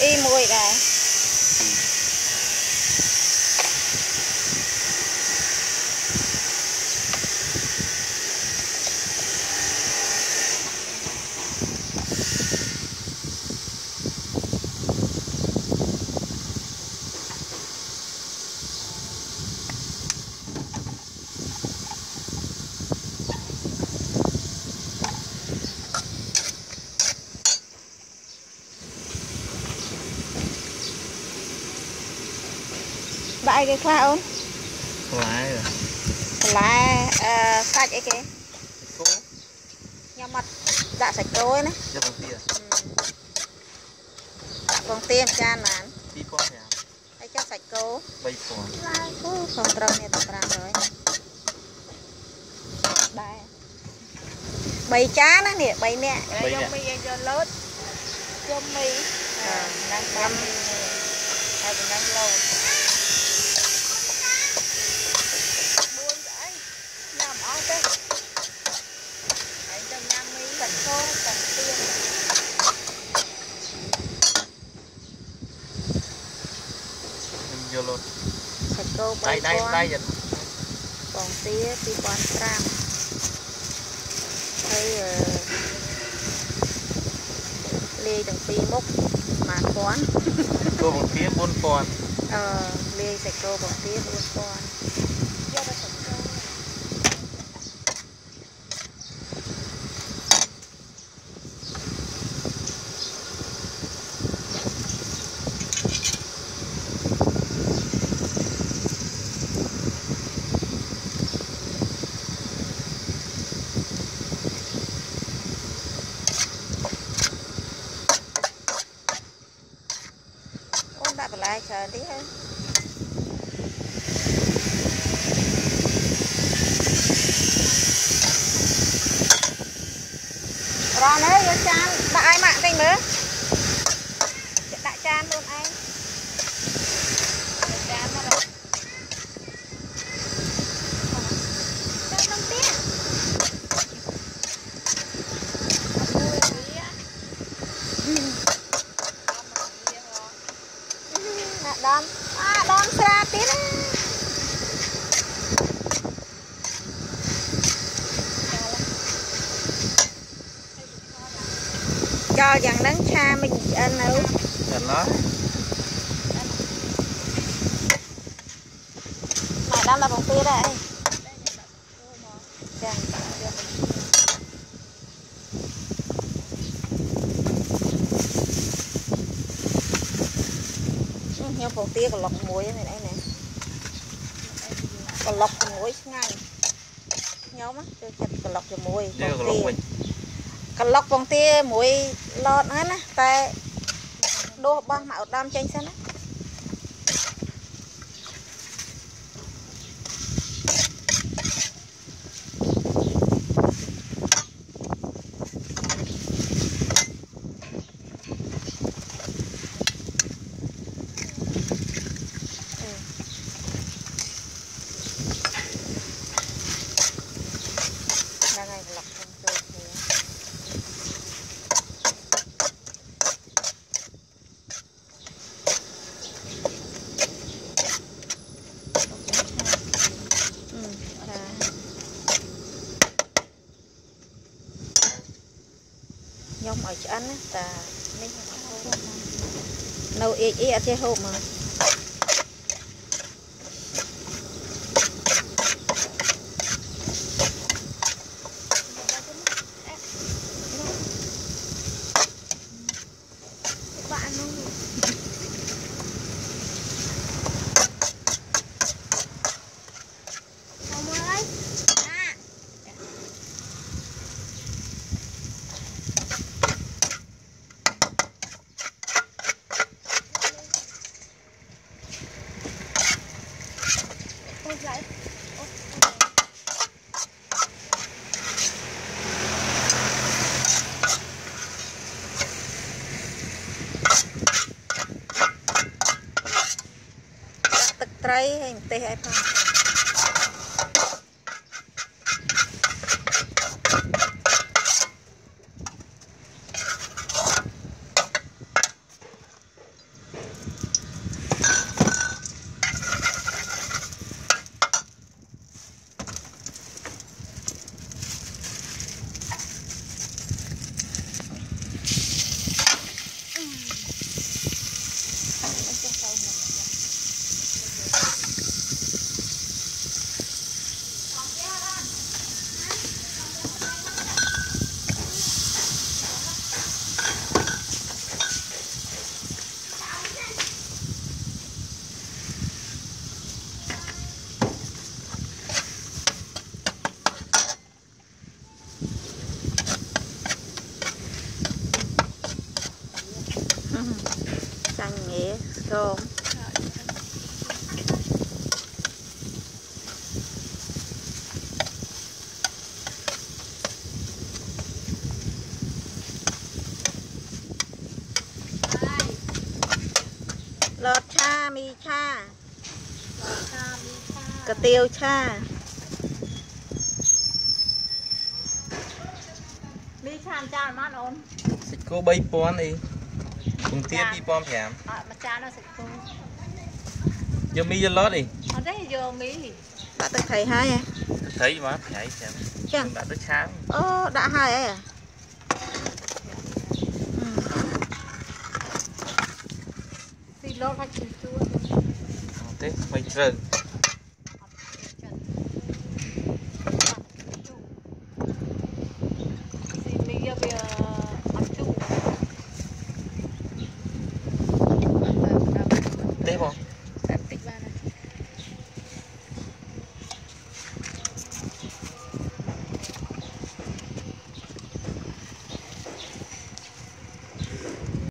y mùi đây bãi cái khoa ôn lá sạch ấy kìa nhưng mà dạ sạch rồi này còn tiêm chan mà hay cho sạch cô không trông này tập ra rồi đây bầy chá nó nè bầy nè trong mi cho lốt trong mi đang băm hay còn đang lâu buồn vậy làm áo thế cho nhâm mi sạch cô sạch tiêm sạch cô đây còn tía thì còn gram thấy lê từng pi mốc mà quán cô một phía 4 con lê sạch cô bằng tía 4 con lại chờ tí hơn rồi đấy vô chan đại mạng tình nữa đại chan luôn anh chan mà rồi chan đông tiếc đón xa tí đó cho dần nắng xa mình ăn nấu mà đang là bằng tia đây nhau còn tia còn lọc muối này đây nè còn lọc muối ngay nhóm á tôi chặt còn lọc cho muối còn lọc bằng tia muối lọt hết á tại đô ba mạo đam chanh xanh á nhông ở chỗ ăn á ta nên nấu ý ở trên hộp mà tray hay tê hay không chanh nghé rôm lọt cha mi cha cà tiêu cha mi cha cha mát ổn xịt cô bay pon đi cùng tiếp đi pon thèm mà cha nó xịt cô giờ mi giờ lót đi ở đây giờ mi đã tới thầy hai à thấy mà phải xem chẳng đã tới sáng đã hai à lót phải chua thế mày trơn